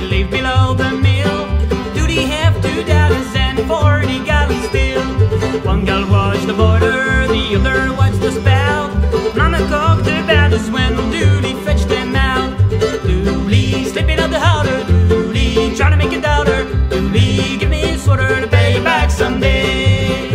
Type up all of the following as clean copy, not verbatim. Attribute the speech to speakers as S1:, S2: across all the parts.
S1: lived below the mill. Doody have 2 daughters and 40 gallons still. One gal watched the border, the other watched the spout. Mama cooked the batters when Doody fetched them out. Dooley slipping out the howler, Dooley trying to make a doubter. Dooley, give me a sweater to pay you back someday.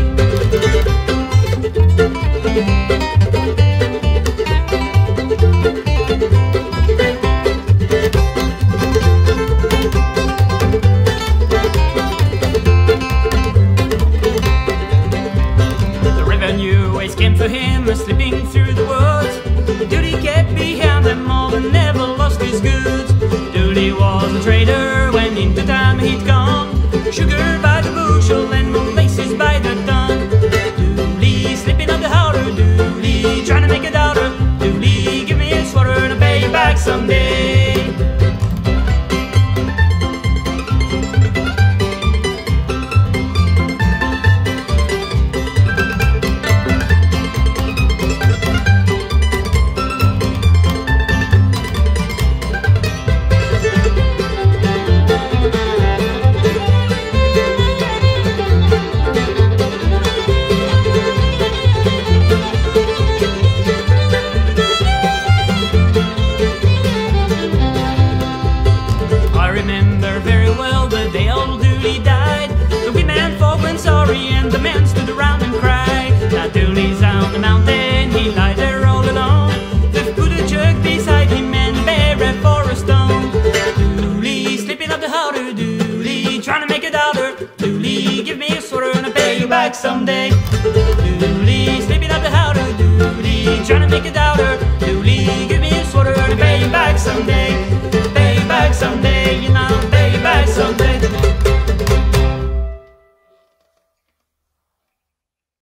S1: Came for him, slipping through the woods. Doody kept behind them all and never lost his goods. Doody was a trader when into time he'd gone. Sugar by the bushel and molasses by the ton. Dooley slipping up the howler, Dooley trying to make a doubter. Dooley, give me a sweater to pay you back someday. And the men stood around and cried. Now Dooley's on the mountain, he lied there all alone. They've put a jug beside him and a bear red for a stone. Dooley slipping up the howler, Dooley trying to make a doubter. Dooley, give me a sweater and I'll pay you back someday. Dooley slipping up the howler, Dooley trying to make a doubter.